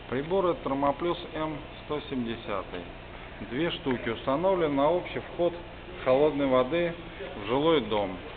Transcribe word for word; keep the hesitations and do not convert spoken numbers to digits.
Приборы Термоплюс М сто семьдесят. Две штуки установлены на общий вход холодной воды в жилой дом.